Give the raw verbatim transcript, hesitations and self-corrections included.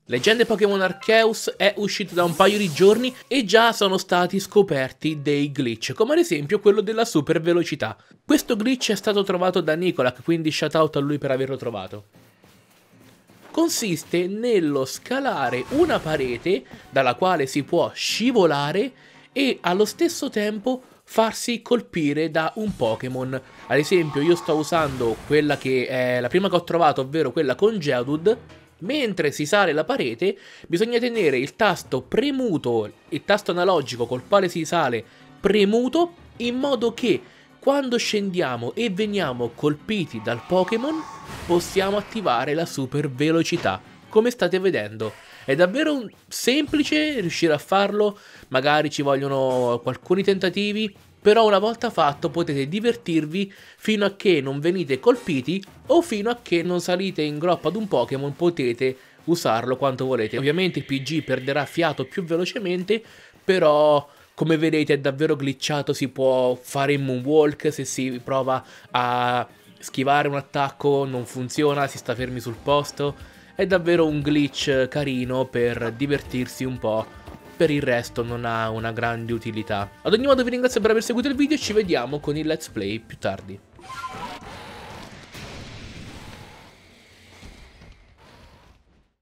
Leggende Pokémon Arceus è uscito da un paio di giorni e già sono stati scoperti dei glitch, come ad esempio quello della super velocità. Questo glitch è stato trovato da Nicolak, quindi shout out a lui per averlo trovato. Consiste nello scalare una parete dalla quale si può scivolare e allo stesso tempo farsi colpire da un Pokémon. Ad esempio io sto usando quella che è la prima che ho trovato, ovvero quella con Geodude. Mentre si sale la parete bisogna tenere il tasto premuto, il tasto analogico col quale si sale premuto, in modo che quando scendiamo e veniamo colpiti dal Pokémon possiamo attivare la super velocità, come state vedendo. È davvero semplice riuscire a farlo, magari ci vogliono alcuni tentativi, però una volta fatto potete divertirvi fino a che non venite colpiti o fino a che non salite in groppa ad un Pokémon, potete usarlo quanto volete. Ovviamente il P G perderà fiato più velocemente, però come vedete è davvero glitchato, si può fare il moonwalk se si prova a schivare un attacco, non funziona, si sta fermi sul posto. È davvero un glitch carino per divertirsi un po'. Per il resto non ha una grande utilità. Ad ogni modo vi ringrazio per aver seguito il video e ci vediamo con il let's play più tardi.